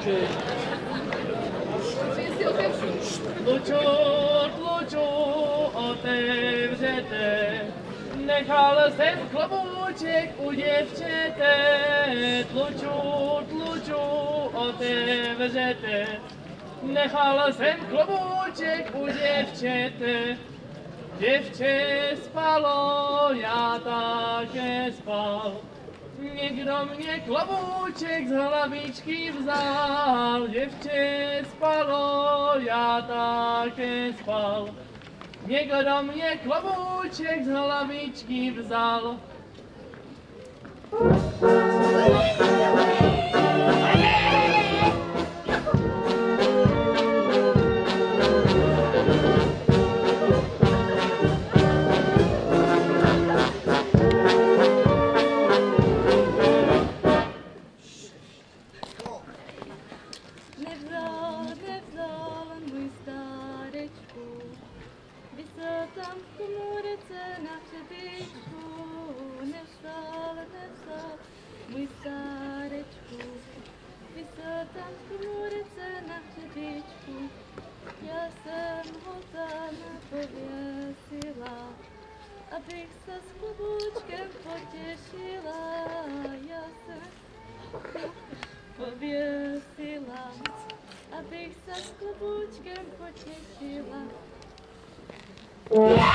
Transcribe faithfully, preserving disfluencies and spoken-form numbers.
klobouček. Tluču, tluču, otevřete, nechal jsem klobouček u děvčete. Tluču, tluču, otevřete, nechal jsem klobouček u děvčete. Děvče spalo, já také spal. Někdo mě klobouček z hlavičky vzal. Děvče spalo, já také spal. Někdo mě klobouček z hlavičky vzal. Tam v komůrce na předíčku, nevzal, nevzal můj stárečku. Vysel tam v komůrce na předíčku, já jsem ho tam pověsila, abych se s kloboučkem potěšila. Já jsem pověsila, abych se s kloboučkem potěšila. Yeah.